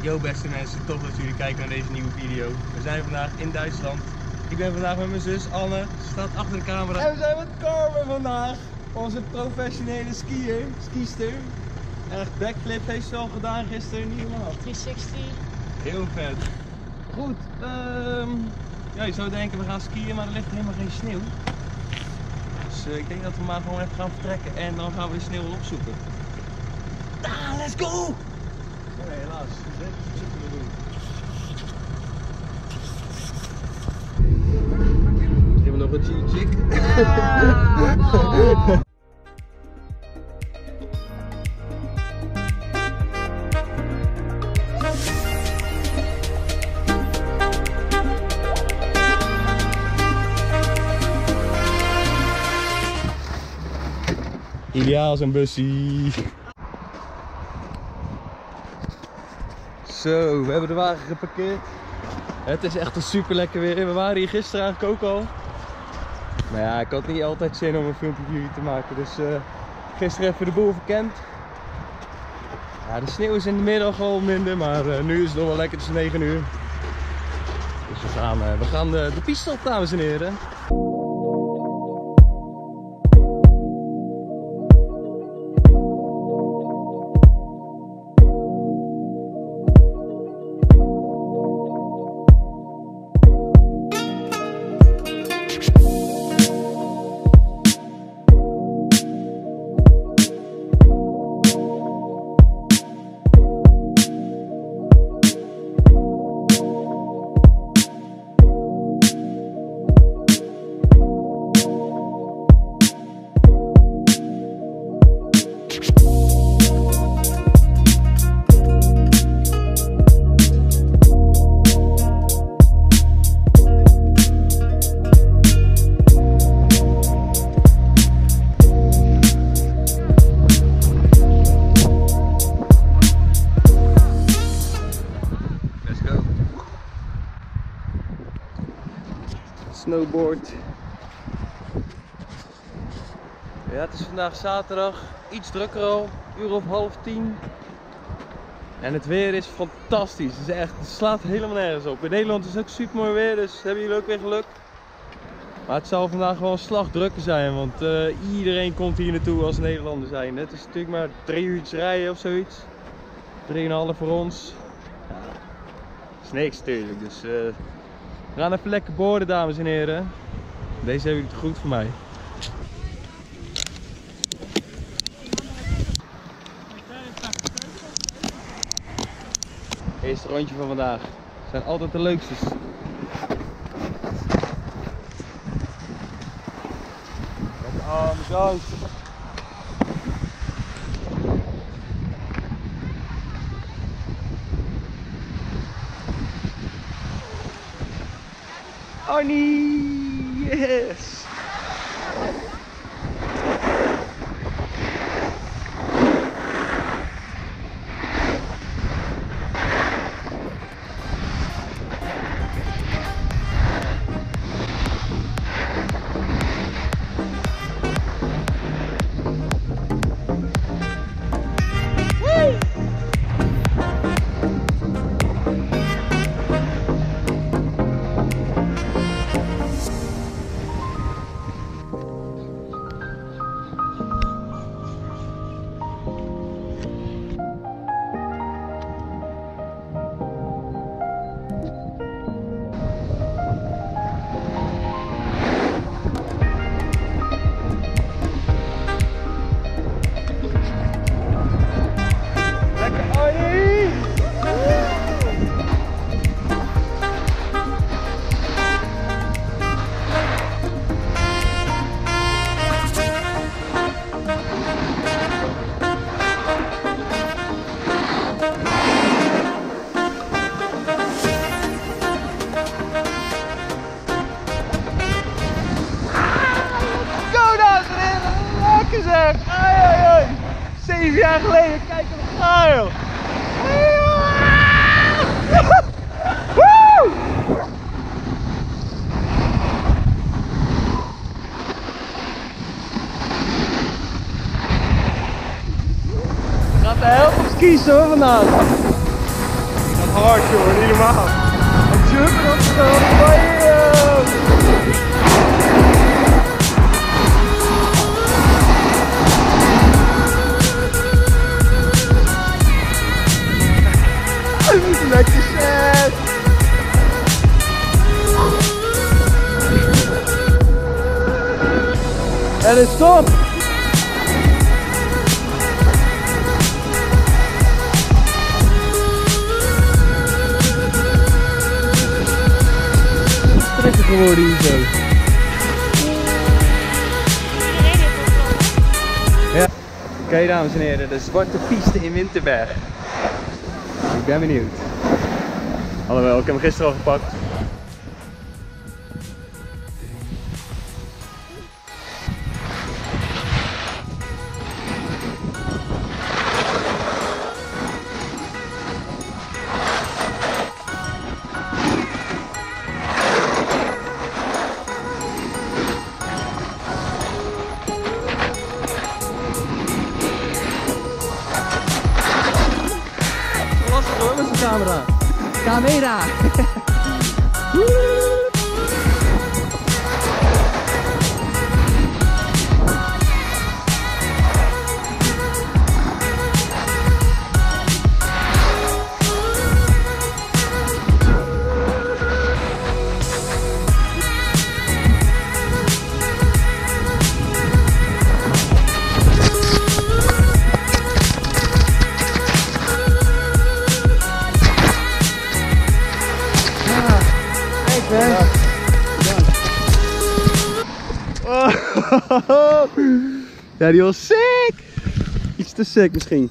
Yo beste mensen, tof dat jullie kijken naar deze nieuwe video. We zijn vandaag in Duitsland. Ik ben vandaag met mijn zus Anne, ze staat achter de camera. En we zijn met Carmen vandaag, onze professionele skiester. Echt backflip heeft ze al gedaan gisteren, niet normaal. 360. Heel vet. Goed, ja, je zou denken we gaan skiën, maar er ligt helemaal geen sneeuw. Dus ik denk dat we maar gewoon even gaan vertrekken en dan gaan we de sneeuw wel opzoeken. Let's go! Nee, helaas. Dit zitten we doen. Hebben we nog een chili chick? Ideaal zo'n bussie. Zo, we hebben de wagen geparkeerd. Het is echt een super lekker weer. We waren hier gisteren eigenlijk ook al. Maar ja, ik had niet altijd zin om een filmpje voor jullie te maken. Dus gisteren even de boel verkend. Ja, de sneeuw is in de middag al minder, maar nu is het nog wel lekker tussen 9 uur. Dus we gaan de piste op, dames en heren. Snowboard. Ja, het is vandaag zaterdag, iets drukker al, uur of 9:30. En het weer is fantastisch. Het slaat helemaal nergens op. In Nederland is het ook super mooi weer, dus hebben jullie ook weer geluk. Maar het zal vandaag wel een slag drukker zijn, want iedereen komt hier naartoe als Nederlander zijn. Het is natuurlijk maar 3 uurtjes rijden of zoiets. 3,5 voor ons. Ja, dat is niks natuurlijk, dus we gaan even lekker boorden, dames en heren. Deze hebben jullie te goed voor mij. Eerste rondje van vandaag. Zijn altijd de leukste. Lekker arm, zo. Arnie! Yes! zeg. Ai, ai, ai. 7 jaar geleden, kijk hem gaan joh. Gaat de helft op skis hoor vandaag. hard, joh, niet normaal. En jumpen op de lekker set! En het is top! Trekken geworden hier zo. Ja. Oké, dames en heren, de zwarte piste in Winterberg. Ik ben benieuwd. Alhoewel, ik heb hem gisteren al gepakt. Lastig hoor met zijn camera. Camera! Ja, die was sick! Iets te sick misschien.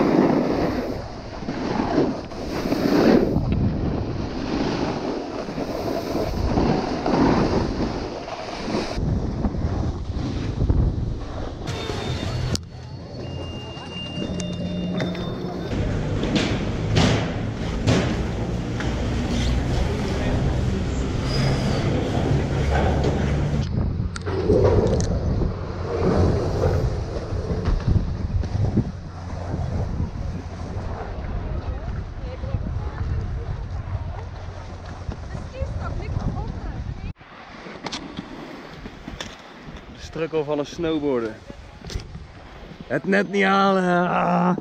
Strukkel van een snowboarder. Het net niet halen. Ah.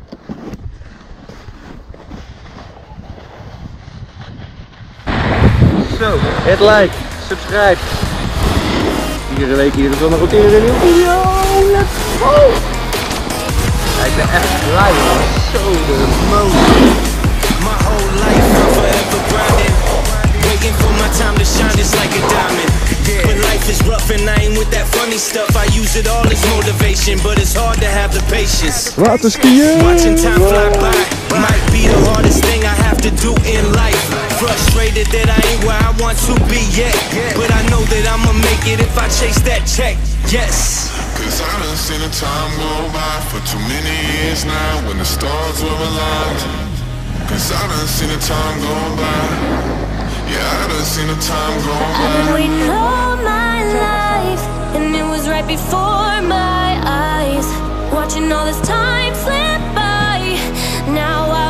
Zo, hit like, subscribe. Iedere week hier de zondag ook weer een nieuwe video. Let's go! Ja, ik ben echt blij, man. Zo de motor. My whole life I'm forever grinding, waiting for my time to shine just like a diamond. When life is rough and I ain't with that funny stuff, I use it all as motivation, but it's hard to have the patience. Waterskiën! Watching time fly by might be the hardest thing I have to do in life. Frustrated that I ain't where I want to be yet, but I know that I'ma make it if I chase that check. Yes. Cause I done seen the time go by for too many years now when the stars were aligned. Cause I done seen the time go by. Yeah, I done seen the time go by. I've been waiting all my life, and it was right before my eyes. Watching all this time slip by, now I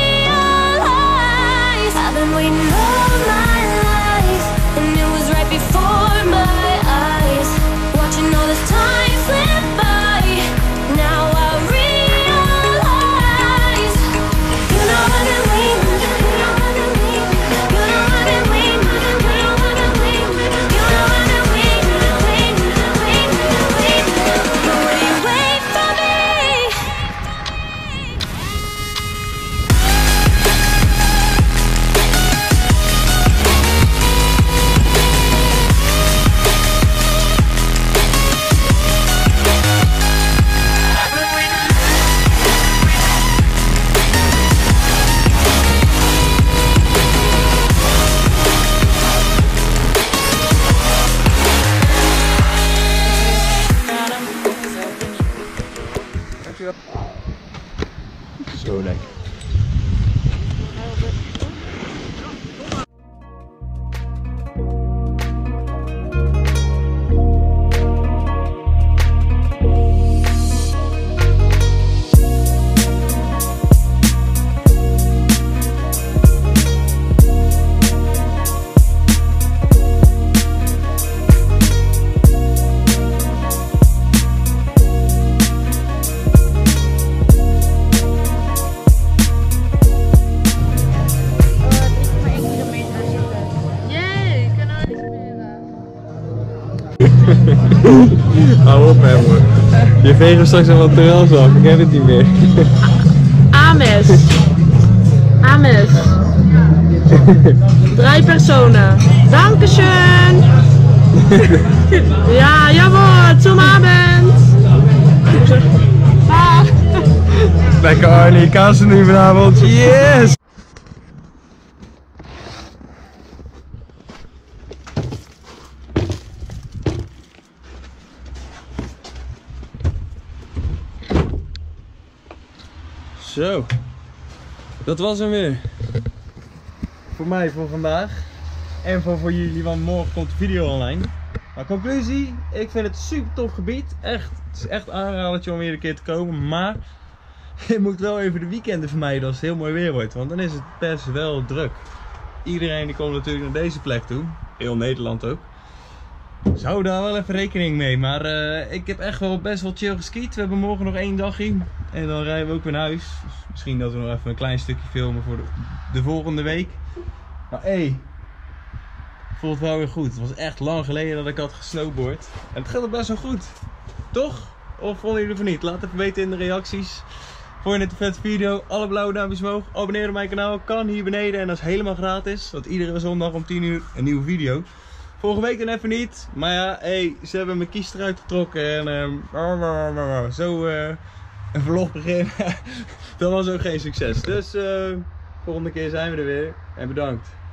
realize I've been waiting all my life, and it was right before my eyes. Watching all this time slip by, now I realize. You know I've been waiting. Hou op, hè, hoor. Je veegt hem straks nog wat terras af, ik heb het niet meer. Ames. Ames. 3 personen. Dankeschön. Ja, jawohl, zum Abend. Dag. Lekker Arnie, kassen nu vanavond. Yes! Zo, dat was hem weer. Voor mij voor vandaag. En voor jullie, want morgen komt de video online. Maar conclusie, ik vind het een super tof gebied. Echt, het is echt een aanradertje om weer een keer te komen. Maar je moet wel even de weekenden vermijden als het heel mooi weer wordt. Want dan is het best wel druk. Iedereen die komt natuurlijk naar deze plek toe. Heel Nederland ook. Zou daar wel even rekening mee. Maar ik heb echt wel best wel chill geskiet. We hebben morgen nog 1 dagje. En dan rijden we ook weer naar huis. Dus misschien dat we nog even een klein stukje filmen voor de volgende week. Maar hey, voelt wel weer goed. Het was echt lang geleden dat ik had gesnowboard. En het gaat ook best wel goed. Toch? Of vonden jullie van niet? Laat even weten in de reacties. Vond je dit een vette video? Alle blauwe duimpjes omhoog. Abonneer op mijn kanaal. Kan hier beneden. En dat is helemaal gratis. Want iedere zondag om 10 uur een nieuwe video. Vorige week dan even niet. Maar ja, hey, ze hebben mijn kies eruit getrokken. En zo een vlog beginnen. Dat was ook geen succes. Dus volgende keer zijn we er weer. En bedankt.